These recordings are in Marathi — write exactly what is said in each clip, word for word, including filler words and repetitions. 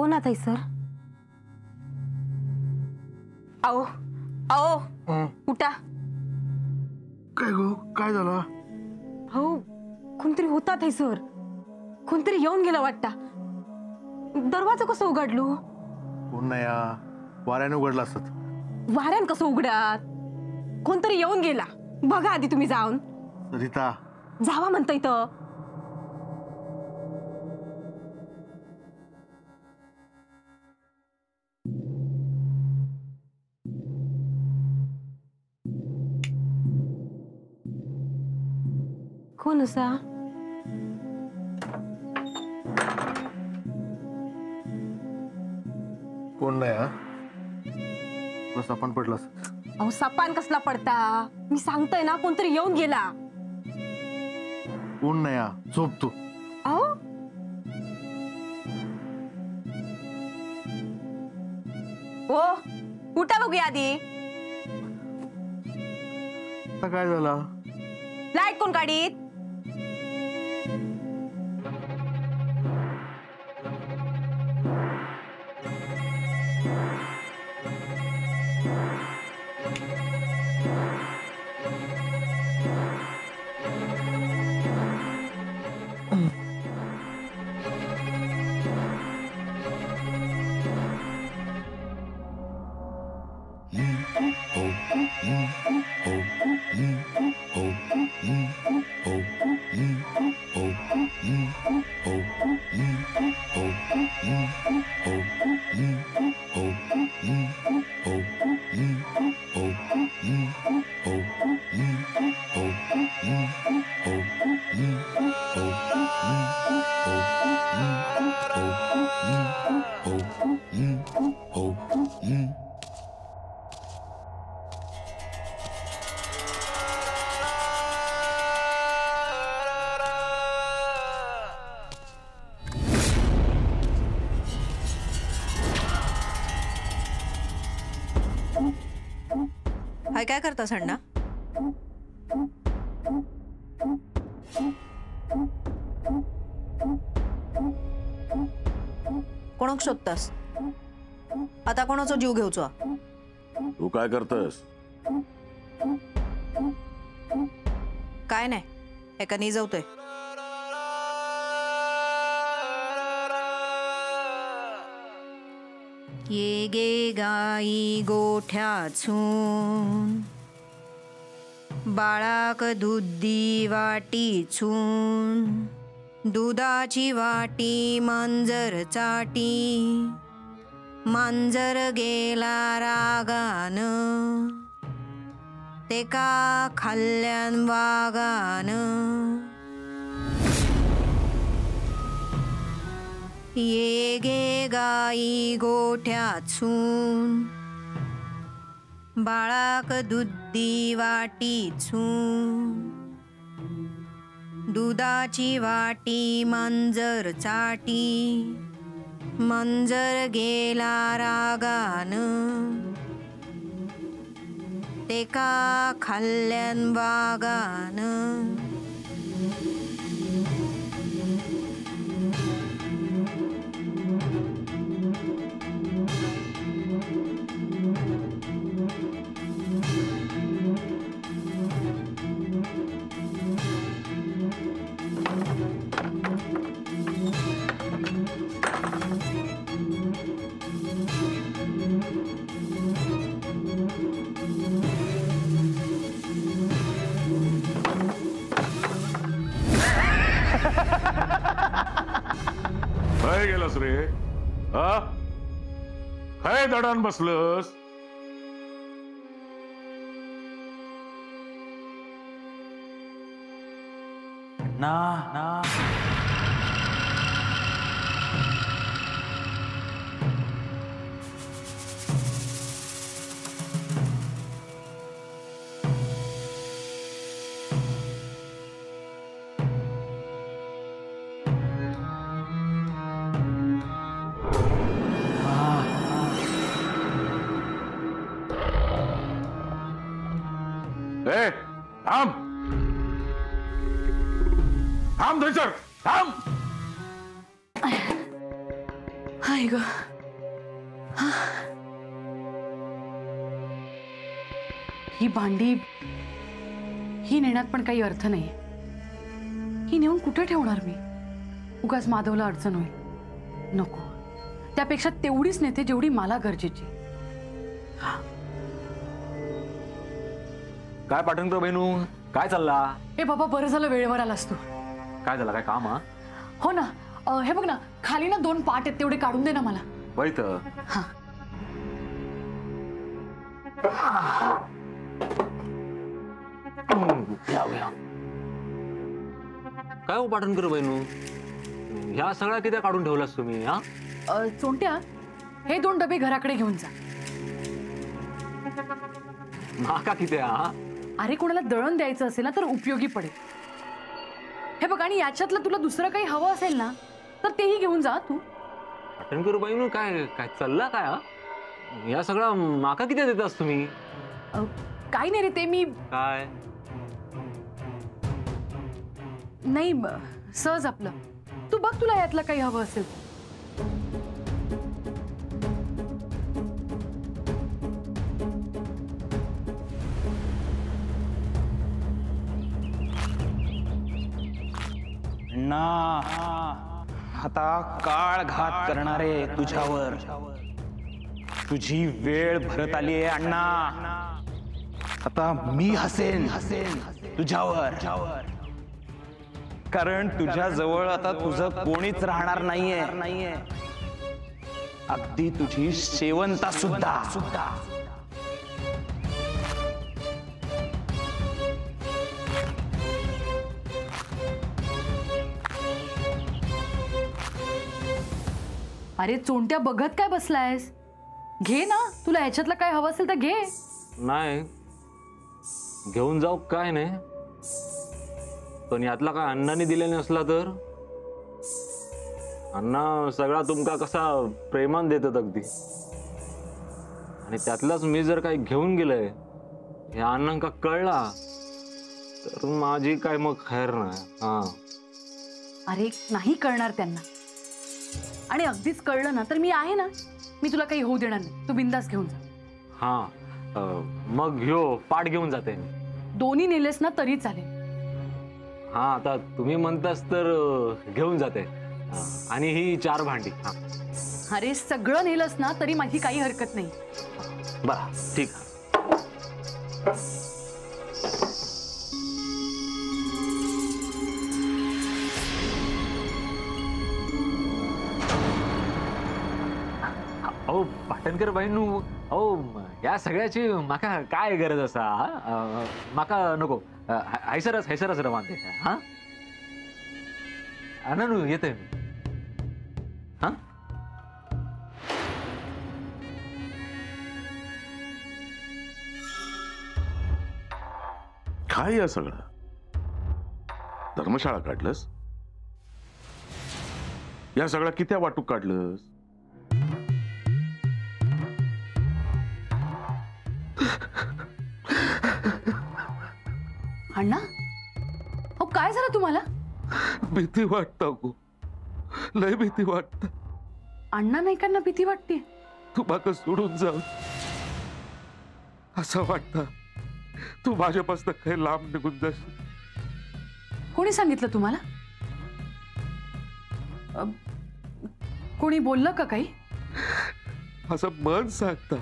कोण आता सर? आओ आओ उठा. काय गो काय झालं? हो कोणतरी होता थैसर. कोणतरी येऊन गेला वाटता. दरवाजा कसं उघडलो? कोण नाही या वाऱ्याने उघडला असत. वाऱ्यान कसं उघडात? कोणतरी येऊन गेला बघा आधी तुम्ही जाऊन. सरिता जावा म्हणता इथं. कोण असा? कोण नाही हा बस आपण पडला. अहो सपान कसला पडता? मी सांगतोय ना कोणतरी येऊन गेला. कोण नाही हा झोप तू. अहो ओ उठा बघूया आधी. आता काय झाला? लाईट कोण काढीत? हाय काय करता सण्णा? कोणाक शोधतास? आता कोणाचो जीव घेवचो? तू काय करतस? काय नाही एका निजवतोय. ये गे गाई गोठ्याचून बाळाक दुधी वाटीचून दुधाची वाटी मांजर चाटी मांजर गेला रागान तेका खाल्ल्यान वागान ये गे गाई गोठ्याचून बाळाक दुधी वाटीचून दुधाची वाटी मांजर चाटी मांजर गेला रागान तेका खाल्ल्यान वागान काय गेलास रे? हा काय दडान बसलस? ना ना ए थांब थांब थैसर थांब. हाय ग. ही भांडी ही नेण्यात पण काही अर्थ नाही. ही नेऊन कुठे ठेवणार मी? उगाच माधवला अडचण होईल. नको, त्यापेक्षा तेवढीच नेते जेवढी मला गरजेची. काय पाटणकर बहिणू, काय चालला? ए बाबा, बरं झालं वेळेवर आलास तू. काय झालं, काय काम? हा हो ना, अ, हे बघ ना, खाली ना दोन पाट आहेत, तेवढे काढून दे ना मला. वैत हा. काय हो पाटणकर बहिणू, ह्या सगळ्या किती काढून ठेवलास तुम्ही? हा अ, चोंट्या, हे दोन डबे घराकडे घेऊन जा. माका किती? हा अरे, कोणाला दळण द्यायचं असेल ना तर उपयोगी पडेल. हे बघ, आणि याच्यातलं तुला दुसरं काही हवं असेल ना तर तेही घेऊन जा तू. पाटणकर बहिणू, काय काय चालला काय? हा या सगळा माका किती देतास तुम्ही? अ, काही नाही रे, ते मी काय नाही, ब- सहज आपलं. तू बघ, तुला यातलं काही हवं असेल. ना आता काळ घात करणारे तुझ्यावर तुझी वेळ भरत आली आहे अण्णा. आता मी हसेन हसेन तुझ्यावर, कारण तुझ्या जवळ आता तुझं कोणीच राहणार नाहीये नाहीये अगदी तुझी शेवंता सुद्धा सुद्धा. अरे चोंट्या, बघत काय बसलायस? घे ना, तुला ह्याच्यातलं काय हवं असेल तर घे. नाही घेऊन जाऊ काय नाही, पण यातला काय अण्णांनी दिले नसला तर? अण्णा सगळा तुमका कसा प्रेमान देतात अगदी, आणि त्यातलाच मी जर काही घेऊन गेलंय हे अण्णांका कळला तर माझी काय मग खैर नाही. हा अरे नाही कळणार त्यांना, आणि अगदीच कळलं ना तर मी आहे ना, मी तुला काही होऊ देणार नाही. तू बिंदास घेऊन जा. हा अं, मग घेऊ पाठ घेऊन जाते मी. दोन्ही नेलेस ना तरी चालेल. हा आता तुम्ही म्हणतास तर अं, घेऊन जाते. हा, आणि ही चार भांडी. हा अरे सगळं नेलंस ना तरी माझी काही हरकत नाही. बरं ठीक. अहो पाटणकर बहिणू, अहो या सगळ्याची माका काय गरज असा? हा? माका नको, हैसरच हैसरच रवानते. हा अननू येते मी. हा काय या सगळं? धर्मशाळा काढलंस? या सगळ्या कित्या वाटूक काढलंस? अण्णा, अहो काय झालं तुम्हाला? भीती वाटत गो, लय भीती वाटत. अण्णा नाईकांना भीती वाटते? तू माका सोडून जाऊ असं वाटतं. तू माझ्यापासून काही लांब निघून जाशील. कोणी सांगितलं तुम्हाला? अ, कोणी बोललं का काही? असं मन सांगता.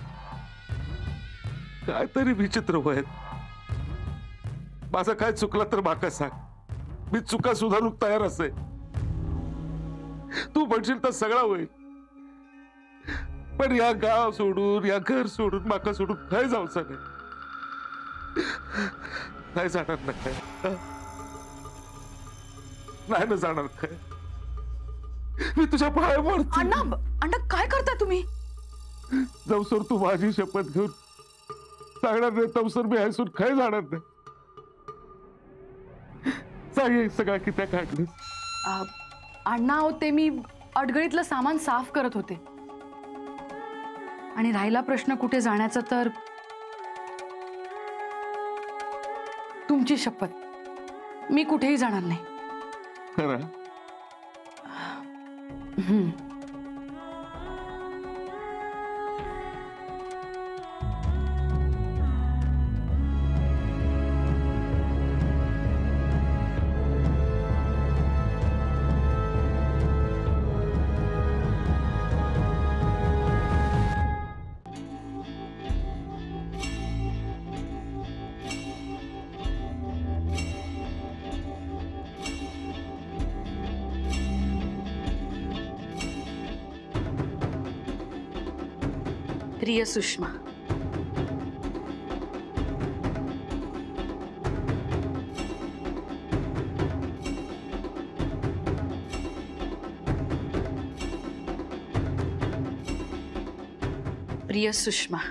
काहीतरी विचित्र वय. माझं काय चुकलं तर माका सांग, मी चुका सुधारूक तयार असे. तू म्हणशील तर सगळा होईल, पण या गाव सोडून या घर सोडून माका सोडून काय जाऊचं नाही. नाही जाणार ना काय? नाही ना जाणार काय? मी तुझ्या पाया पडतो. अण्णा, अण्णा काय करताय तुम्ही? जवसर तू माझी शपथ घेऊन सांगणार नाही तवसर मी हसून काय जाणार नाही. सांग सगळा कित्या काढलं? अ, अण्णा होते, मी अडगळीतलं सामान साफ करत होते, आणि राहिला प्रश्न कुठे जाण्याचा तर तुमची शपथ मी कुठेही जाणार नाही. खरं? प्रिय सुषमा, प्रिय सुषमा,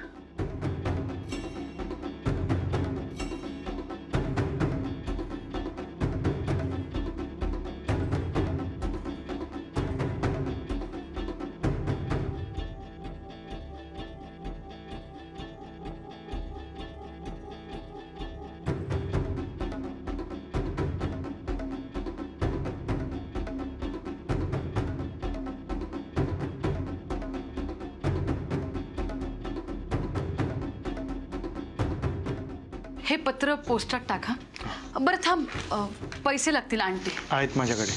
हे पत्र पोस्टात टाका. बरं थांब, अ, पैसे लागतील आणते. आहेत माझ्याकडे.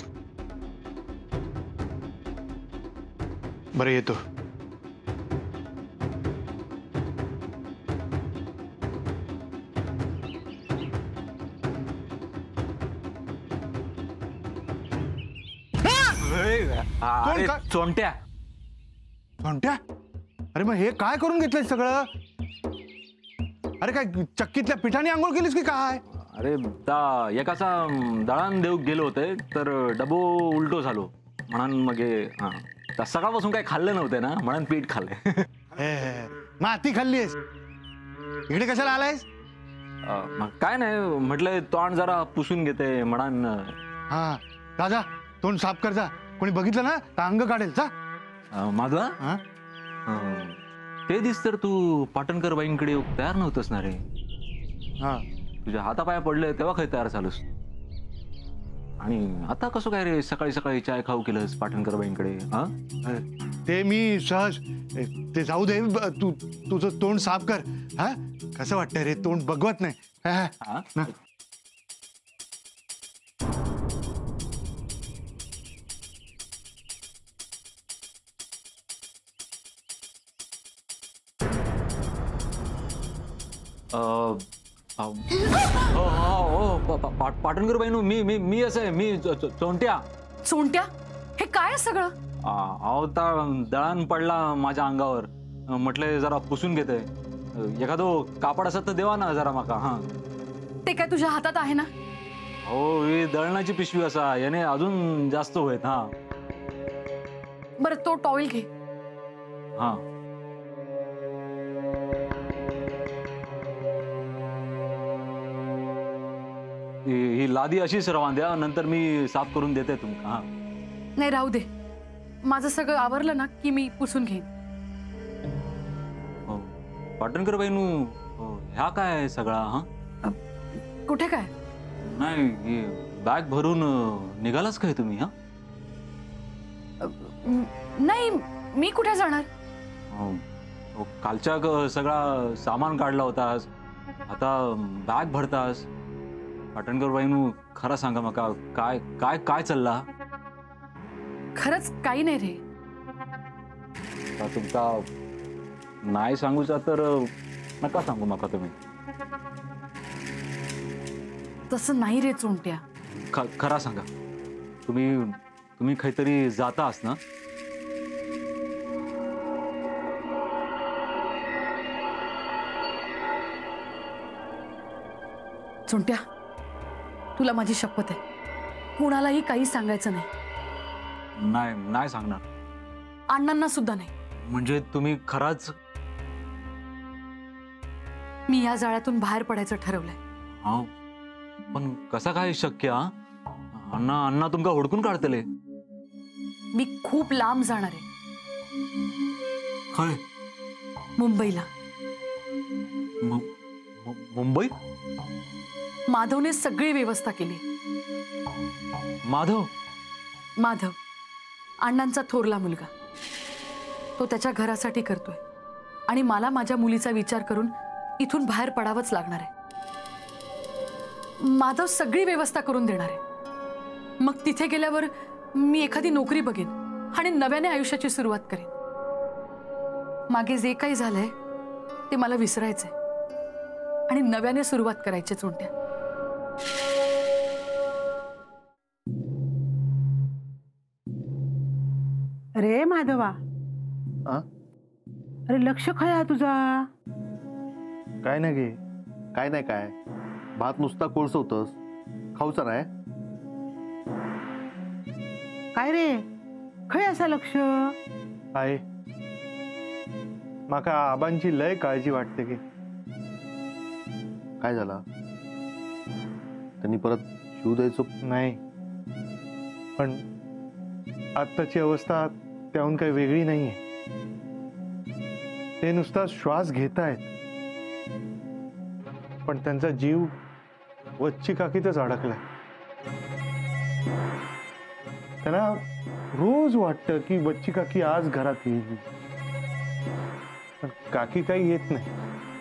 बरं येतो. अरे का- चोंट्या, घंट्या, अरे मग हे काय करून घेतलंय सगळं? अरे काय चक्कीतल्या पिठाने आंघोळ केलीस की काय? अरे ता एकाचा दळण देऊ गेलो होते तर डबो उलटो झालो म्हणून मग हे, हा. तर सकाळपासून काही खाल्लं नव्हते ना म्हणून पीठ खाल्ले. हे, माती खाल्लीस? इकडे कशाला आलायस? मग काय नाही म्हटलं तोंड जरा पुसून घेते म्हणून. हा राजा, तोंड साफ कर जा. कोणी बघितलं ना तर अंग काढेल. जा. माझा हा? ते दिस तर तू पाटणकर बाईंकडे तयार नव्हतंस ना रे. हा. तुझ्या हातापाया पडले तेव्हा काही तयार झालोस. आणि आता कसं काय रे सकाळी सकाळी चाय खाऊ केलंस पाटणकर बाईंकडे? हा, ते मी सहज. ते जाऊ दे, ब- तू तुझं तोंड साफ कर. हा, कसं वाटतंय रे? तोंड बघवत नाही. हा, हा. हा? ना. अ, अ, हो, हो, हो, पा- पा- पा- पाटणकर बाईंनो, मी मी मी असं आहे, मी चो- चो- चोंट्या. चोंट्या, हे काय आहे सगळं? आ, अहो ता दळण पडला माझ्या अंगावर. अ, म्हटले जरा पुसून घेते. अ, एखादो कापड असत तर देवा ना जरा माका. हा, ते काय तुझ्या हातात आहे ना? हो, ही दळणाची पिशवी असा याने अजून जास्त होत. हा बरं तो टॉवेल घे. हा ही ही लादी अशीच रवान द्या, नंतर मी साफ करून देते तुमका. हा, नाही राहू दे, माझं सगळं आवरलं ना की मी पुसून घेईन. हो. पाटणकर बाईनू, हो, ह्या काय सगळा? हा, कुठे काय? नाही ही बॅग भरून अ, निघालाच काय तुम्ही? हा, म- नाही, मी कुठे जाणार? हो. हो, कालच्या ग- सगळा सामान काढला होतास, आता बॅग भरतास. पाटणकर बाईनू खरं सांगा मका, काय काय काय चालला? खरंच काही नाही रे. आता तुमचा नाही सांगूचा तर अ, नका सांगू मका तुम्ही. तसं नाही रे चोंट्या. ख खरा सांगा, तुम्ही तुम्ही काहीतरी जातास ना? चोंट्या, तुला माझी शपथ आहे, कुणालाही काही सांगायचं नाही. नाही नाही सांगणार. अण्णांना सुद्धा नाही. म्हणजे तुम्ही खराच? मी या जाळ्यातून बाहेर पडायचं ठरवलंय. हा, पण कसा काय शक्य? हा, अण्णा अण्णा तुमका हुडकून काढतले. मी खूप लांब जाणार आहे, काय? मुंबईला. मु- मु- मुंबई? माधवने सगळी व्यवस्था केली. माधव? माधव अण्णांचा थोरला मुलगा. तो त्याच्या घरासाठी करतोय आणि मला माझ्या मुलीचा विचार करून इथून बाहेर पडावंच लागणार आहे. माधव सगळी व्यवस्था करून देणार आहे. मग तिथे गेल्यावर मी एखादी नोकरी बघेन आणि नव्याने आयुष्याची सुरुवात करेन. मागे जे काही झालंय ते मला विसरायचंय आणि नव्याने सुरुवात करायची. चोंट्या, रे माधवा, आ? अरे लक्ष काय आहे तुझा? काय नाही गे, काय नाही काय, भात नुसता कोळसवतस, खाऊचा नाही. काय रे खय असा लक्ष? आहे माका आबांची लय काळजी वाटते की. काय झाला? त्यांनी परत शिव द्यायचं नाही, पण आत्ताची अवस्था त्याहून काही वेगळी नाहीये. ते नुसता श्वास घेत आहेत, पण त्यांचा जीव वच्ची काकीतच अडकलाय. त्यांना रोज वाटतं की वच्ची काकी आज घरात येईल, पण काकी काही येत नाही.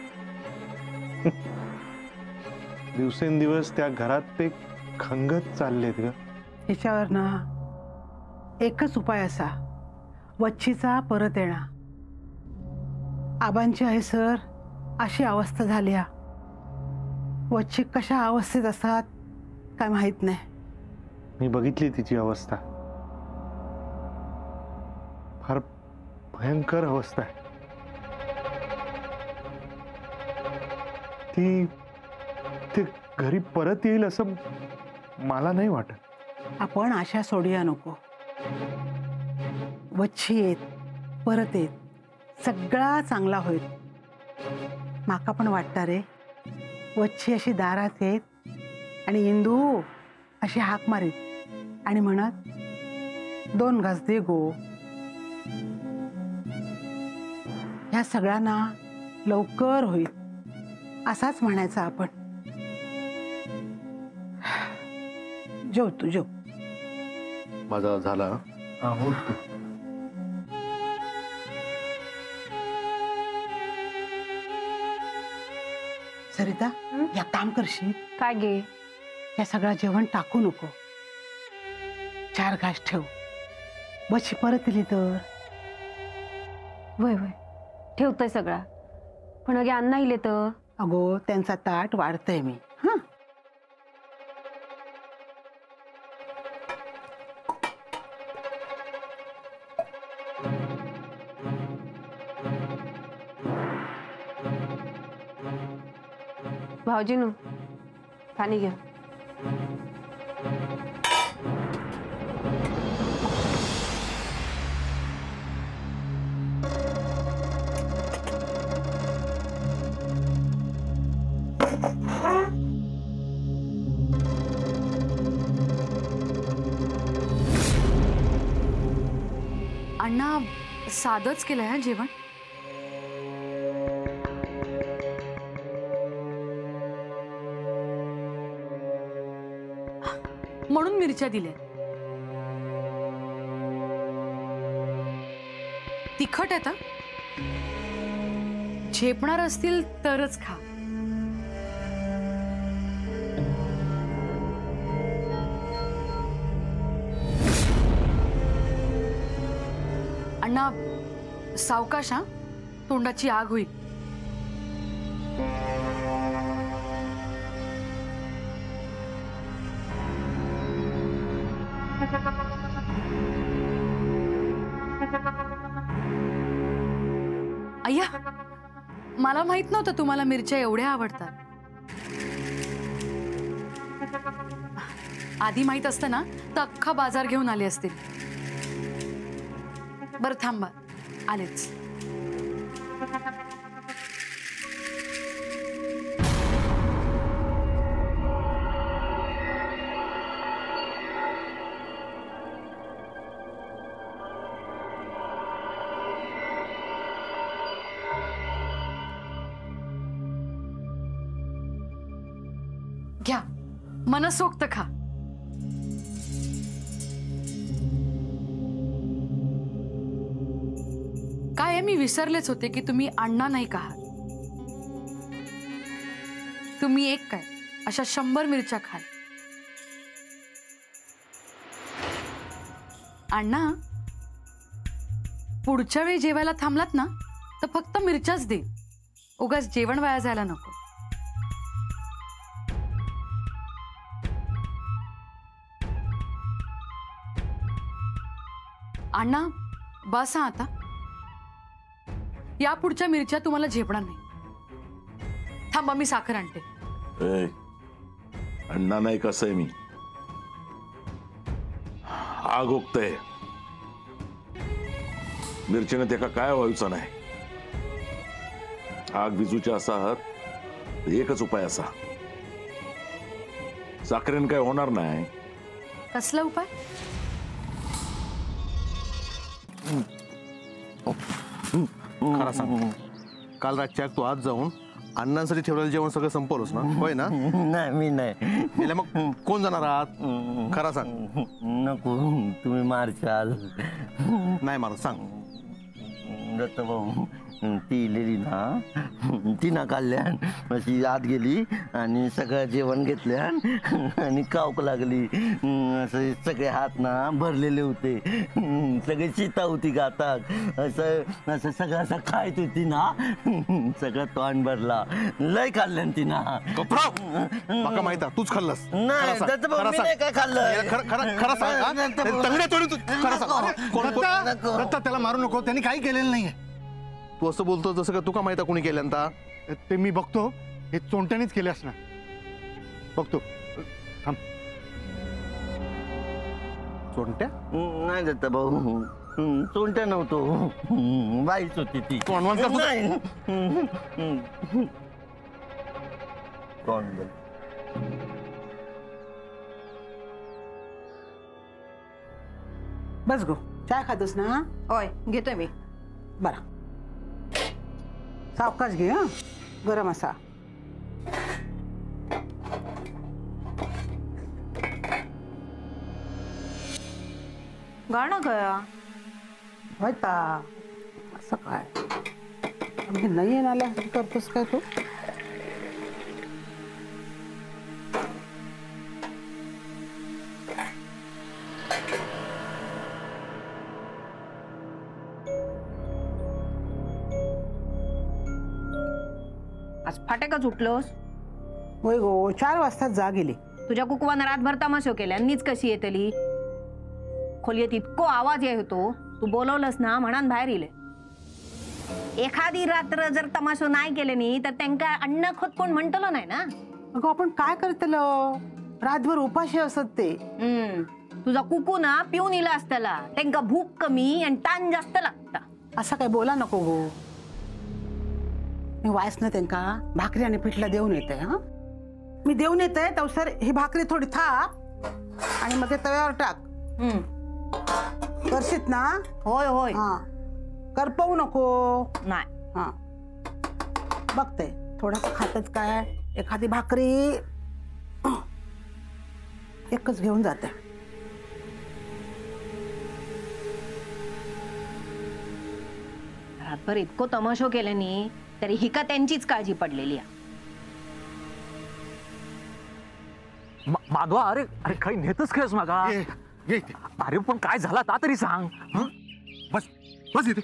दिवसेंदिवस त्या घरात ते खंगत चाललेत ग. ह्याच्यावर ना एकच उपाय असा, वच्छीचा परत येणं. आबांची आहे सर अशी अवस्था झाली. वच्छी कशा अवस्थेत असतात काय माहित नाही. मी बघितली तिची अवस्था, फार भयंकर अवस्था आहे. ती ते घरी परत येईल असं मला नाही वाटत. आपण आशा सोडूया नको. वच्छी येत परत येत सगळा चांगला होईल. माका पण वाटतं रे, वच्छी अशी दारात येत आणि इंदू अशी हाक मारीत आणि म्हणत दोन घास दे गो. ह्या सगळ्यांना लवकर होईल असाच म्हणायचा आपण. जेव तू जेव. माझा झाला. सरिता या काम करशील काय गे? या सगळं जेवण टाकू नको. चार घास ठेव. बशी परत येली तर. वय वय ठेवतोय सगळा, पण अगे अण्णा इले तर. अगो त्यांचा ताट वाढतंय मी. हा भाऊजीनू पाणी घ्या. अण्णा साधंच केलंय हा जेवण. म्हणून मिरच्या दिल्या. तिखट आहे. झेपणार असतील तरच खा. अण्णा सावकाश हा, तोंडाची आग होईल. अय्या, मला माहित नव्हतं तुम्हाला मिरच्या एवढ्या आवडतात. आधी माहित असतं ना तर अख्खा बाजार घेऊन आले असतील. बरं थांबा, आलेच. घ्या, मनसोक्त खा. काय मी विसरलेच होते की तुम्ही अण्णा नाही का आहात. तुम्ही एक काय अशा शंभर मिरच्या खाल. अण्णा पुढच्या वेळी जेवायला थांबलात ना तर फक्त मिरच्याच दे. उगाच जेवण वाया जायला नको. अण्णा बसा आता. या पुढच्या मिरच्या तुम्हाला झेपणार नाही. थांबा, मी साखर आणते. ए, अण्णा नाही कसं आहे मी, आग ओकतय मिरचीने त्याका काय व्हायचं नाही. आग विजूच्या असा आहात एकच उपाय असा, साखरेन काय होणार नाही. कसला उपाय? खरा सांग, काल रातच्या तू आज जाऊन अण्णांसाठी ठेवलेलं जेवण सगळं संपवलंस ना? होय ना? नाही मी नाही. गेल्या मग कोण जाणार आहात? खरा सांग. नको, तुम्ही मारशाल. नाही मारत, सांग. दत्त भाऊ, ती इलेली ना, ती ना काढल्यान अशी आत गेली आणि सगळं जेवण घेतल्यान आणि कावक लागली. असे सगळे हात ना भरलेले होते, सगळे चिता होती गातात. असं असं सगळं असं खायत होती ना, सगळं तोंड भरला. लय खाल्ल्यान ती ना. माका माहित आहे, तूच खाल्लंस. नाही दत्त भाऊ, मी नाही काय खाल्लं. खरं सांग. तंगड्या तोडून खरं सांग. दत्ता, त्याला मारू नको, त्यांनी काही केलेलं नाहीये. तू असं बोलतो जसं का तुका माहिती कोणी केल्यानंता? ते मी बघतो, हे चोंट्यानेच केले असणार. बघतो, थांब. चोंट्या? नाही दत्त भाऊ, चोंट्या नव्हतो, बाईच होती ती. कोण म्हणतो? कोण? बस गो, चाय खातोस ना? होय, घेतोय मी. बरा, सावकाश घे. हा, गरम असा. गाणं गया होता असं काय म्हणजे नाही येणार करतोस काय तू? आज फाटकच उठलोस? होय गो, चार वाजता जा गेली. तुझ्या कुकवानं रातभर तमाशो केल्या, नीच कशी येतली? खोलीत इतको आवाज येत होतो, तू बोलवलंस ना म्हणान बाहेर इले. एखादी रात्र जर तमाशो नाही केले नी तर त्यांना अन्न खोत कोण म्हणतलो नाही ना. अगं आपण काय करतलो, रातभर उपाशी असत ते. हम्म, तुझा कुकू ना पिऊन इला असतला, त्यांना भूक कमी आणि ताण जास्त लागता. असं काय बोला नको गो. मी वायस ना त्यांका भाकरी आणि पिठला देऊन येते. हा, मी देऊन येते तवसर ही भाकरी थोडी थाप आणि मग ते तव्यावर टाक. हम्म, करशीत ना? होय होय. हा, करपवू नको. नाही. हा, बघते थोडस खातच काय, एखादी भाकरी एकच घेऊन जाते. रातभर इतको तमाशो केले नी तरी ही का त्यांचीच काळजी पडलेली आहे. माधवा, अरे अरे काही नेतच खेळस मागा. ये, ये इथे. अरे पण काय झाला ता तरी सांग. हं? बस बस इथे.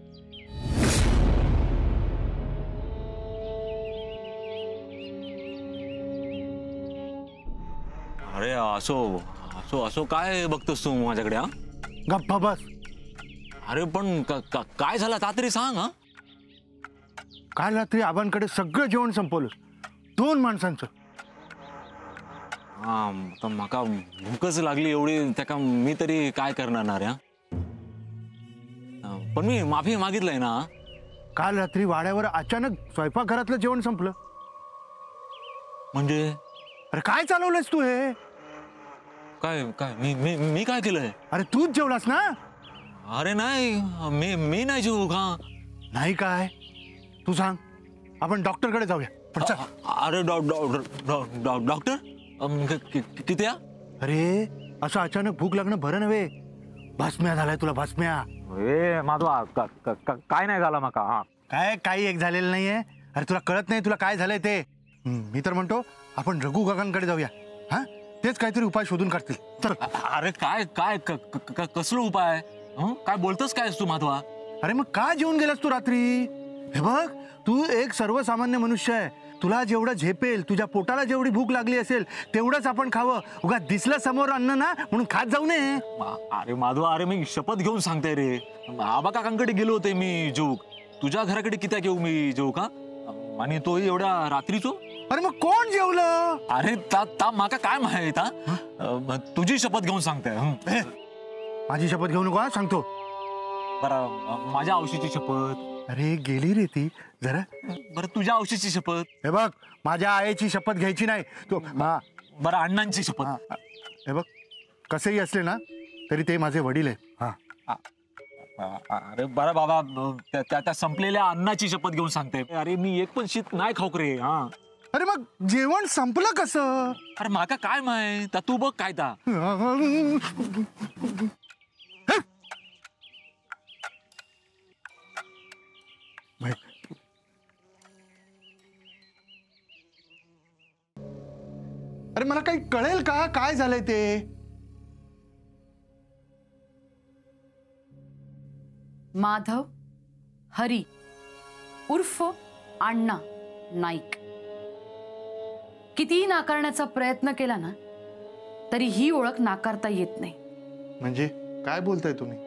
अरे असो असो असो काय बघतोस तू माझ्याकडे? हा, गप्पा बस. अरे पण क- क- काय झालं ता तरी सांग. हा, काल रात्री आबांकडे सगळं जेवण संपवलं, दोन माणसांचं. हा, तर माका भूकच लागली एवढी, त्याका मी तरी काय करणार ना रे. हा? पण मी माफी मागितलंय ना. काल रात्री वाड्यावर अचानक स्वयंपाकघरातलं जेवण संपलं. म्हणजे अरे काय चालवलंयस तू हे? काय काय मी मी मी काय केलंय? अरे तूच जेवलास ना? अरे नाही, मी मी नाही जेवू का? नाही काय, तू सांग, आपण डॉक्टरकडे जाऊया. पण चल. अरे डॉ- डॉ- डॉ- डॉ- डॉक्टर अम, कि- कि- किती या? अरे असं अचानक भूक लागणं बरं नव्हे. भस्म्या झालाय तुला, भस्म्या. ए माधवा, क- क- क- काय नाही झालं माका. हा, काय काही एक झालेलं नाहीये. अरे तुला कळत नाही तुला काय झालंय ते. हम्म, मी तर म्हणतो आपण रघु काकांकडे जाऊया. हा, तेच काहीतरी उपाय शोधून काढतील. चल. अरे काय काय क- क- क- कसलं उपाय? हं? काय बोलतोस काय तू माधवा? अरे मग का जेवून गेलास तू रात्री? हे बघ, तू एक सर्वसामान्य मनुष्य आहे. तुला जेवढं झेपेल, तुझ्या पोटाला जेवढी भूक लागली असेल तेवढंच आपण खावं. उगा दिसलं समोर अन्न ना म्हणून खात जाऊ नये. मा- अरे माधवा, अरे मी शपथ घेऊन सांगते रे, आबा काकांकडे गेलो होते मी जोक. तुझ्या घराकडे कित्याक येऊ मी जेवू का आणि तोही एवढ्या रात्रीचो? अरे मग कोण जेवलं? अरे ता ता माका काय माहित हा? अ, तुझी शपथ घेऊन सांगते हं. ए, माझी शपथ घेऊ नको हा, सांगतो. बरं माझ्या औशीची शपथ. अरे गेली रे ती जरा. बरं तुझ्या औशीची शपथ. हे बघ माझ्या आईची शपथ घ्यायची नाही तो. हा बरं अण्णांची शपथ. हे बघ कसंही असले ना तरी ते माझे वडील आहेत. हा अरे बरं बाबा त्या त्या- त्या संपलेल्या अन्नाची शपथ घेऊन सांगते. अरे मी एक पण शीत नाही खाऊक रे. हा अरे मग जेवण संपलं कसं? अरे माका काय माहित तू बघ काय ता. अरे मला काही कळेल का काय झालंय ते? माधव हरी उर्फ अण्णा नाईक कितीही नाकारण्याचा प्रयत्न केला ना तरी ही ओळख नाकारता येत नाही. म्हणजे काय बोलताय तुम्ही?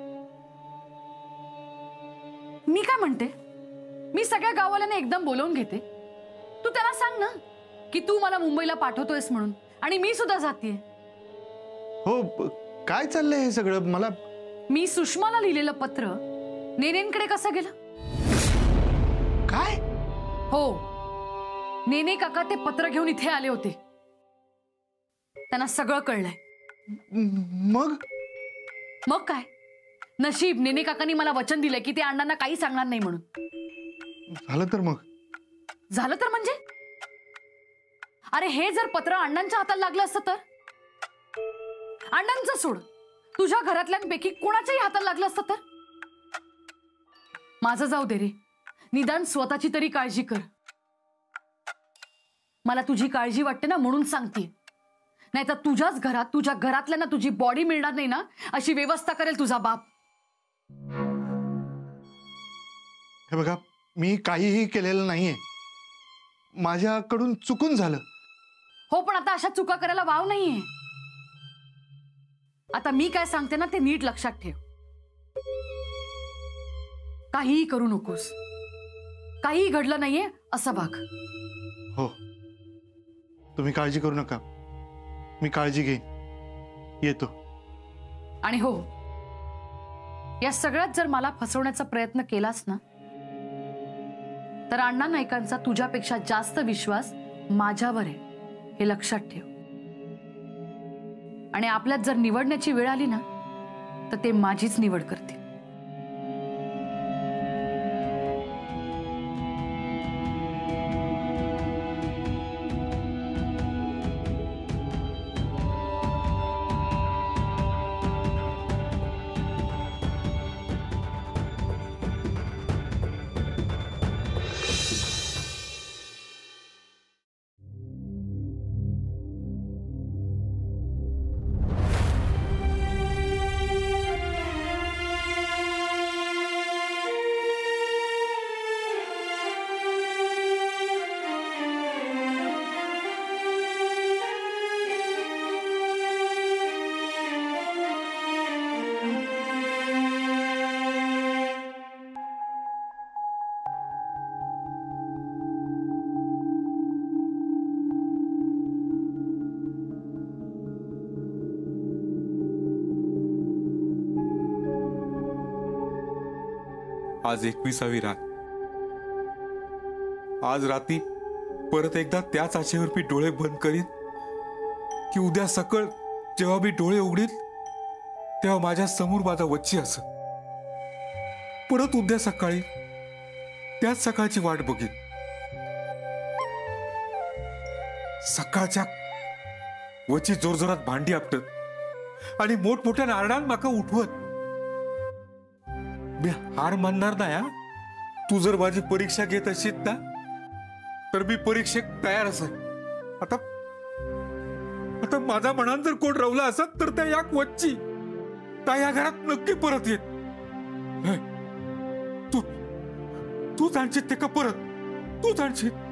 मी काय म्हणते, मी सगळ्या गावाल्यांना एकदम बोलवून घेते. तू त्यांना सांग ना की तू मला मुंबईला पाठवतोयस म्हणून आणि मी सुद्धा जातीये. हो काय चाललंय हे सगळं? मला मी सुषमाला लिहिलेलं पत्र नेनेंकडे कसं गेलं? काय? हो नेने काका ते पत्र घेऊन इथे आले होते. त्यांना सगळं कळलंय. मग मग काय नशीब नेने काकांनी मला वचन दिलंय की ते अण्णांना काही सांगणार नाही म्हणून. झालं तर मग झालं तर म्हणजे अरे हे जर पत्र अण्णांच्या हाताला लागलं असतं तर? अण्णांचं सोड तुझ्या घरातल्यांपैकी कोणाच्याही हाताला लागलं असतं तर? माझं जाऊ दे रे, निदान स्वतःची तरी काळजी कर. मला तुझी काळजी वाटते ना म्हणून सांगते. नाही तर तुझ्याच घरात तुझ्या घरातल्यांना तुझी बॉडी मिळणार नाही ना अशी व्यवस्था करेल तुझा बाप. हे बघा मी काहीही केलेलं नाहीये. माझ्याकडून चुकून झालं. हो पण आता अशा चुका करायला वाव नाहीये. आता मी काय सांगते ना ते नीट लक्षात ठेव. काहीही करू नकोस. काहीही घडलं नाहीये असं वाग. हो तुम्ही काळजी करू नका. मी काळजी घेईन. येतो. आणि हो या सगळ्यात जर मला फसवण्याचा प्रयत्न केलास ना तर अण्णा नाईकांचा तुझ्यापेक्षा जास्त विश्वास माझ्यावर आहे हे लक्षात ठेव. आणि आपल्यात जर निवडण्याची वेळ आली ना तर ते माझीच निवड करतील. आज एकविसावी रात. आज रात्री परत एकदा त्याच आशेवर मी डोळे बंद करीन की उद्या सकाळ जेव्हा मी डोळे उघडीन तेव्हा माझ्या समोर माझा वच्ची असं. परत उद्या सकाळी त्याच सकाळची वाट बघीन. सकाळच्या वची जोरजोरात भांडी आपटत आणि मोठमोठ्या नारळान माका उठवत. मी हार मानणार नाही हा. तू जर माझी परीक्षा घेत असेल ना तर मी परीक्षेत तयार असेल. आता आता माझा मनात जर कोण रवला असत तर त्या या वच्ची त्या या घरात नक्की परत येत. तू तू जाणशील ते का परत? तू जाणशील